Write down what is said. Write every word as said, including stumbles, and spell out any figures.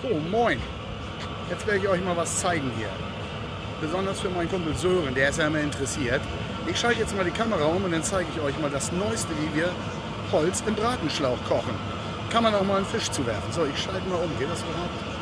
So, moin. Jetzt werde ich euch mal was zeigen hier. Besonders für meinen Kumpel Sören, der ist ja immer interessiert. Ich schalte jetzt mal die Kamera um und dann zeige ich euch mal das Neueste, wie wir Holz im Bratenschlauch kochen. Kann man auch mal einen Fisch zuwerfen. So, ich schalte mal um. Geht das überhaupt?